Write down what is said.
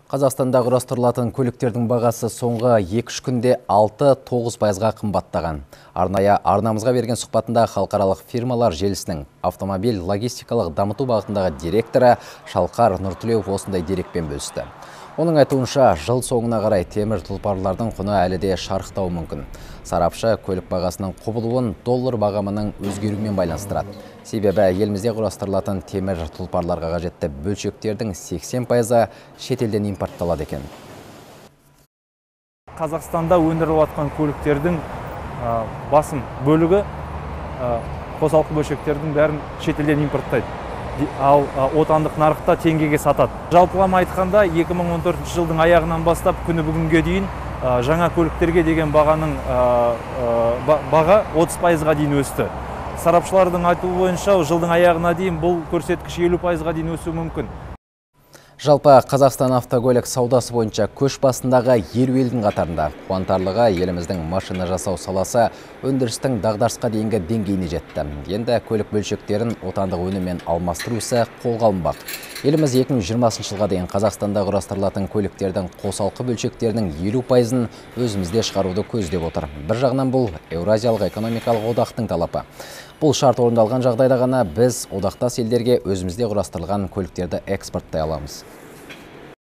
Қазақстанда құрастырылатын көліктердің бағасы соңғы 2-3 күнде 6-9%-ға қымбаттаған. Арнамызға берген сұхбатында халықаралық фирмалар желісінің автомобиль логистикалық дамыту бағытындағы директоры Шалқар Нұртілеуов осындай дерекпен бөлісті. Оның айтуынша, жыл соңына қарай темір тұлпарлардың құны әлі де шарықтауы мүмкін. Сарапшы көлік бағасының құбылуын доллар бағамының өзгеруімен байланыстырады. Себебі елімізде құрастырылатын темір тұлпарларға қажетті бөлшектердің 80%-ы шетелден импортталады екен. Қазақстанда өндіріліп жатқан көліктердің басым бөлігі қосалқы бөлшектердің бәрін шетелден импорттайды. Ал отандық нарықта теңгеге сатады. Жалпылама айтқанда 2014 жылдың аяғынан бастап күні бүгінге дейін жаңа көліктерге деген баға 30%-ға дейін өсті. Сарапшылардың айтуы бойынша жылдың аяғына дейін бұл көрсеткіш 50%-ға дейін өсуі мүмкін. Жалпы Қазақстан автокөлік саудасы бойынша көш басындағы 20 елдің қатарында. Қуантарлығы еліміздің машина жасау саласы өндірістің дағдарысқа дейінгі деңгейіне жетті. Енді көлік бөлшектерін отандық өніммен алмастыру ісі қолға алынбақ. Еліміз 2020 жылға дейін Қазақстанда құрастырылатын көліктердің қосалқы бөлшектерінің 50%-ын өзімізде шығаруды көздеп отыр. Бір жағынан бұл Еуразиялық экономикалық одақтың талабы. Бұл шарт орындалған жағдайда ғана біз одақтас елдерге өзімізде құрастырылған көліктерді экспорттай аламыз.